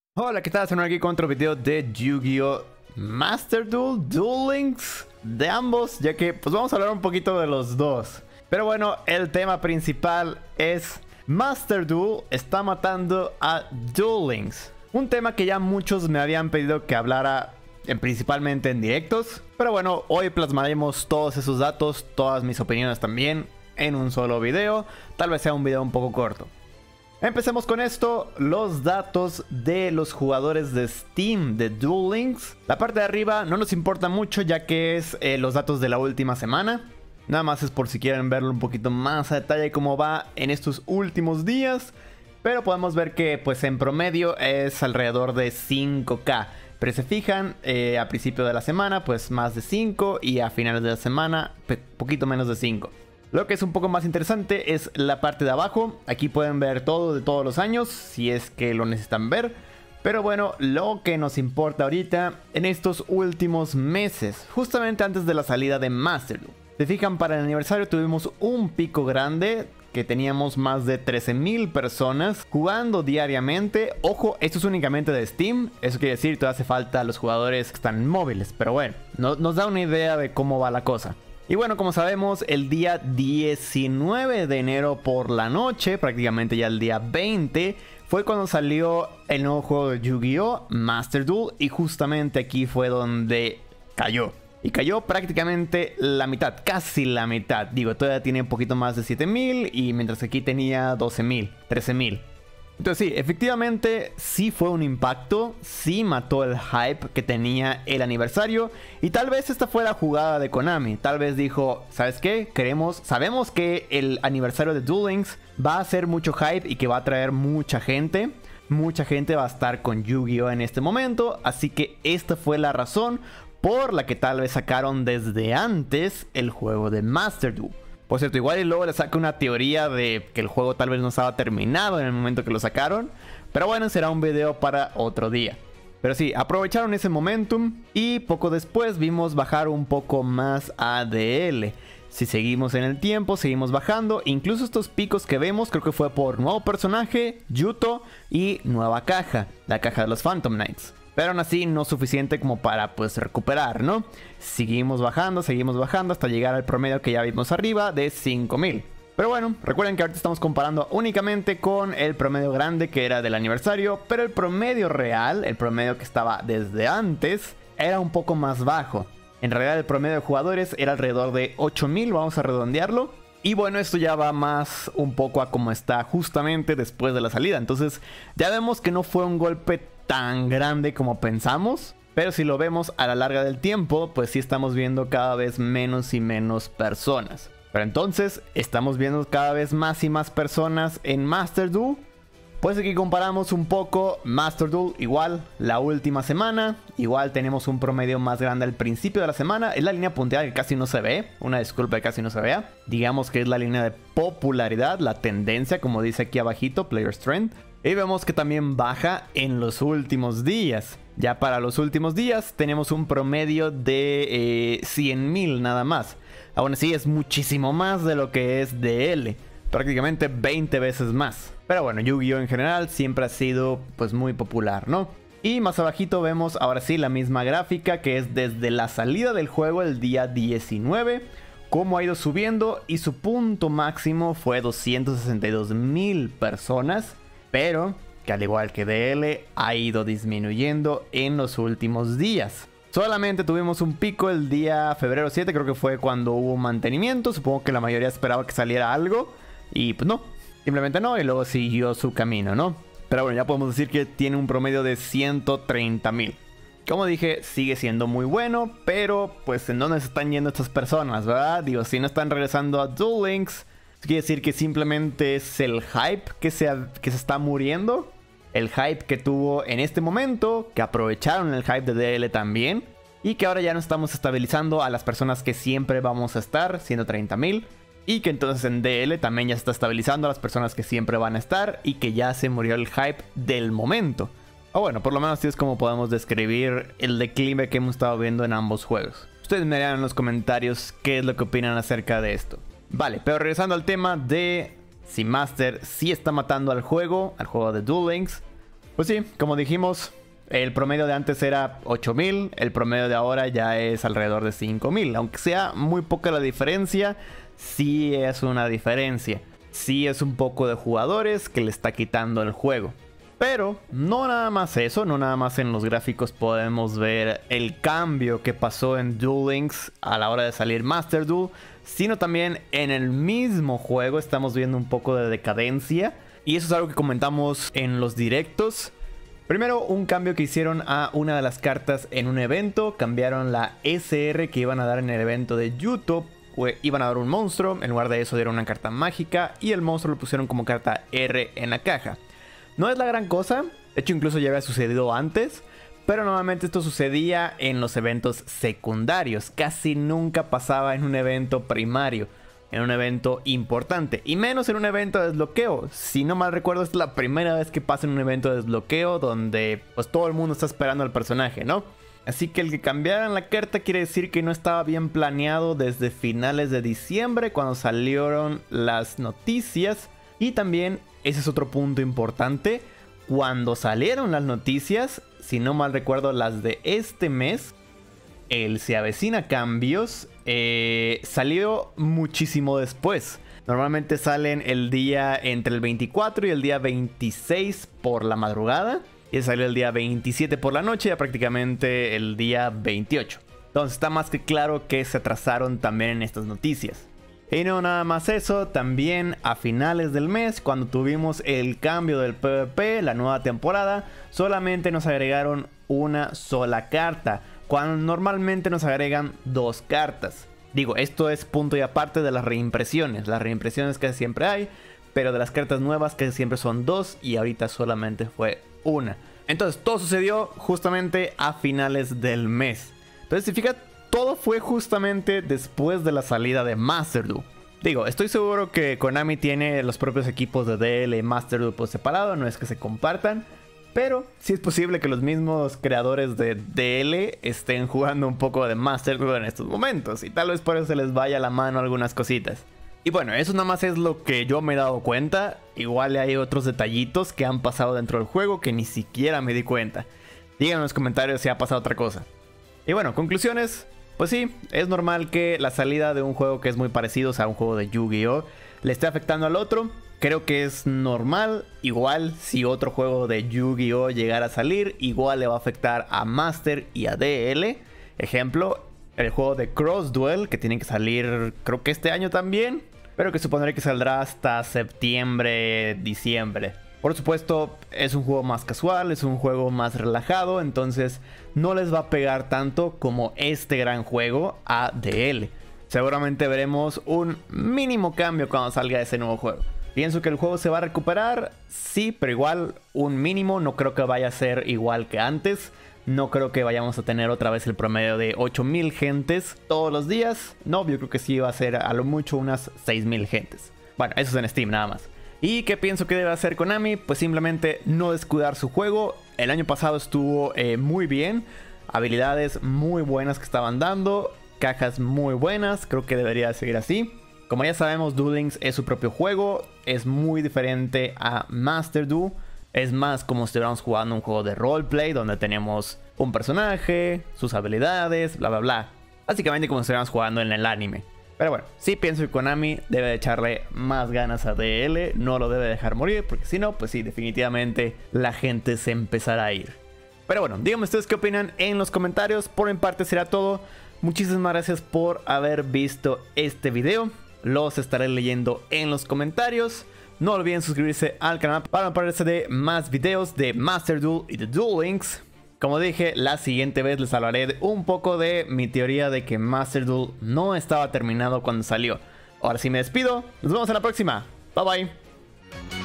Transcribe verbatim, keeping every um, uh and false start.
Hola, ¿qué tal? Estamos aquí con otro video de Yu-Gi-Oh! Master Duel, Duel Links, de ambos, ya que pues vamos a hablar un poquito de los dos. Pero bueno, el tema principal es Master Duel está matando a Duel Links. Un tema que ya muchos me habían pedido que hablara en, principalmente en directos. Pero bueno, hoy plasmaremos todos esos datos, todas mis opiniones también, en un solo video. Tal vez sea un video un poco corto. Empecemos con esto, los datos de los jugadores de Steam de Duel Links. La parte de arriba no nos importa mucho ya que es eh, los datos de la última semana. Nada más es por si quieren verlo un poquito más a detalle cómo va en estos últimos días. Pero podemos ver que pues en promedio es alrededor de cinco K. Pero si se fijan, eh, a principio de la semana pues más de cinco y a finales de la semana poquito menos de cinco. Lo que es un poco más interesante es la parte de abajo. Aquí pueden ver todo de todos los años, si es que lo necesitan ver. Pero bueno, lo que nos importa ahorita en estos últimos meses, justamente antes de la salida de Master Duel. Se fijan, para el aniversario tuvimos un pico grande, que teníamos más de trece mil personas jugando diariamente. Ojo, esto es únicamente de Steam. Eso quiere decir que todavía hace falta a los jugadores que están móviles. Pero bueno, no, nos da una idea de cómo va la cosa. Y bueno, como sabemos, el día diecinueve de enero por la noche, prácticamente ya el día veinte, fue cuando salió el nuevo juego de Yu-Gi-Oh! Master Duel. Y justamente aquí fue donde cayó. Y cayó prácticamente la mitad, casi la mitad. Digo, todavía tiene un poquito más de siete mil y mientras aquí tenía doce mil, trece mil. Entonces sí, efectivamente sí fue un impacto, sí mató el hype que tenía el aniversario. Y tal vez esta fue la jugada de Konami. Tal vez dijo, ¿sabes qué? Queremos, sabemos que el aniversario de Duel Links va a hacer mucho hype y que va a traer mucha gente. Mucha gente va a estar con Yu-Gi-Oh! En este momento. Así que esta fue la razón por la que tal vez sacaron desde antes el juego de Master Duel. Por cierto, igual y luego le saca una teoría de que el juego tal vez no estaba terminado en el momento que lo sacaron. Pero bueno, será un video para otro día. Pero sí, aprovecharon ese momentum y poco después vimos bajar un poco más A D L. Si seguimos en el tiempo, seguimos bajando. Incluso estos picos que vemos creo que fue por nuevo personaje, Yuto, y nueva caja, la caja de los Phantom Knights. Pero aún así no suficiente como para pues recuperar, ¿no? Seguimos bajando, seguimos bajando hasta llegar al promedio que ya vimos arriba de cinco mil. Pero bueno, recuerden que ahorita estamos comparando únicamente con el promedio grande que era del aniversario. Pero el promedio real, el promedio que estaba desde antes, era un poco más bajo. En realidad el promedio de jugadores era alrededor de ocho mil, vamos a redondearlo. Y bueno, esto ya va más un poco a como está justamente después de la salida. Entonces ya vemos que no fue un golpe tan grande como pensamos. Pero si lo vemos a la larga del tiempo, pues sí estamos viendo cada vez menos y menos personas. Pero entonces, ¿estamos viendo cada vez más y más personas en Master Duel? Pues aquí comparamos un poco Master Duel, igual la última semana. Igual tenemos un promedio más grande al principio de la semana. Es la línea punteada que casi no se ve. Una disculpa que casi no se vea. Digamos que es la línea de popularidad, la tendencia, como dice aquí abajito, Player's Trend. Y vemos que también baja en los últimos días. Ya para los últimos días tenemos un promedio de eh, cien mil nada más. Aún así es muchísimo más de lo que es D L. Prácticamente veinte veces más. Pero bueno, Yu-Gi-Oh! En general siempre ha sido pues muy popular, ¿no? Y más abajito vemos ahora sí la misma gráfica que es desde la salida del juego el día diecinueve. Cómo ha ido subiendo y su punto máximo fue doscientos sesenta y dos mil personas. Pero que al igual que D L ha ido disminuyendo en los últimos días. Solamente tuvimos un pico el día febrero siete, creo que fue cuando hubo mantenimiento. Supongo que la mayoría esperaba que saliera algo. Y pues no, simplemente no, y luego siguió su camino, ¿no? Pero bueno, ya podemos decir que tiene un promedio de ciento treinta mil. Como dije, sigue siendo muy bueno, pero pues ¿en dónde se están yendo estas personas, verdad? Digo, si no están regresando a Duel Links, quiere decir que simplemente es el hype que se, que se está muriendo. El hype que tuvo en este momento, que aprovecharon el hype de D L también. Y que ahora ya no estamos estabilizando a las personas que siempre vamos a estar, ciento treinta mil. Y que entonces en D L también ya se está estabilizando a las personas que siempre van a estar. Y que ya se murió el hype del momento. O bueno, por lo menos así es como podemos describir el declive que hemos estado viendo en ambos juegos. Ustedes me dirán en los comentarios qué es lo que opinan acerca de esto. Vale, pero regresando al tema de si Master sí está matando al juego, al juego de Duel Links, Pues sí, como dijimos, el promedio de antes era ocho mil, el promedio de ahora ya es alrededor de cinco mil. Aunque sea muy poca la diferencia, sí es una diferencia. Sí es un poco de jugadores que le está quitando el juego. Pero no nada más eso, no nada más en los gráficos podemos ver el cambio que pasó en Duel Links a la hora de salir Master Duel, sino también en el mismo juego estamos viendo un poco de decadencia. Y eso es algo que comentamos en los directos. Primero, un cambio que hicieron a una de las cartas en un evento. Cambiaron la S R que iban a dar en el evento de YouTube. Iban a dar un monstruo, en lugar de eso dieron una carta mágica. Y el monstruo lo pusieron como carta R en la caja. No es la gran cosa, de hecho incluso ya había sucedido antes. Pero normalmente esto sucedía en los eventos secundarios. Casi nunca pasaba en un evento primario, en un evento importante, y menos en un evento de desbloqueo. Si no mal recuerdo, es la primera vez que pasa en un evento de desbloqueo donde pues todo el mundo está esperando al personaje, ¿no? Así que el que cambiaran la carta quiere decir que no estaba bien planeado desde finales de diciembre, cuando salieron las noticias. Y también, ese es otro punto importante, cuando salieron las noticias, si no mal recuerdo las de este mes, el Se Avecina Cambios eh, salió muchísimo después. Normalmente salen el día entre el veinticuatro y el día veintiséis por la madrugada. Y salió el día veintisiete por la noche, ya prácticamente el día veintiocho. Entonces está más que claro que se atrasaron también en estas noticias. Y no nada más eso, también a finales del mes, cuando tuvimos el cambio del PvP, la nueva temporada, solamente nos agregaron una sola carta, cuando normalmente nos agregan dos cartas. Digo, esto es punto y aparte de las reimpresiones. Las reimpresiones casi siempre hay, pero de las cartas nuevas casi siempre son dos y ahorita solamente fue una. Entonces todo sucedió justamente a finales del mes. Entonces si fijas, todo fue justamente después de la salida de Master Duel. Digo, estoy seguro que Konami tiene los propios equipos de D L y Master Duel por separado, no es que se compartan. Pero sí es posible que los mismos creadores de D L estén jugando un poco de Master Duel en estos momentos. Y tal vez por eso se les vaya la mano algunas cositas. Y bueno, eso nada más es lo que yo me he dado cuenta. Igual hay otros detallitos que han pasado dentro del juego que ni siquiera me di cuenta. Díganme en los comentarios si ha pasado otra cosa. Y bueno, conclusiones. Pues sí, es normal que la salida de un juego que es muy parecido, o sea, un juego de Yu-Gi-Oh, le esté afectando al otro. Creo que es normal. Igual si otro juego de Yu-Gi-Oh llegara a salir, igual le va a afectar a Master y a D L. Ejemplo, el juego de Cross Duel, que tiene que salir creo que este año también, pero que supondré que saldrá hasta septiembre, diciembre. Por supuesto, es un juego más casual, es un juego más relajado, entonces no les va a pegar tanto como este gran juego a D L. Seguramente veremos un mínimo cambio cuando salga ese nuevo juego. Pienso que el juego se va a recuperar, sí, pero igual un mínimo. No creo que vaya a ser igual que antes. No creo que vayamos a tener otra vez el promedio de ocho mil gentes todos los días. No, yo creo que sí va a ser a lo mucho unas seis mil gentes. Bueno, eso es en Steam nada más. ¿Y qué pienso que debe hacer Konami? Pues simplemente no descuidar su juego. El año pasado estuvo eh, muy bien. Habilidades muy buenas que estaban dando. Cajas muy buenas. Creo que debería seguir así. Como ya sabemos, Duel Links es su propio juego. Es muy diferente a Master Duel. Es más como si estuviéramos jugando un juego de roleplay donde tenemos un personaje, sus habilidades, bla bla bla. Básicamente como si estuviéramos jugando en el anime. Pero bueno, sí pienso que Konami debe de echarle más ganas a D L. No lo debe dejar morir, porque si no, pues sí, definitivamente la gente se empezará a ir. Pero bueno, díganme ustedes qué opinan en los comentarios. Por mi parte será todo. Muchísimas gracias por haber visto este video. Los estaré leyendo en los comentarios. No olviden suscribirse al canal para no perderse de más videos de Master Duel y de Duel Links. Como dije, la siguiente vez les hablaré de un poco de mi teoría de que Master Duel no estaba terminado cuando salió. Ahora sí me despido. Nos vemos en la próxima. Bye bye.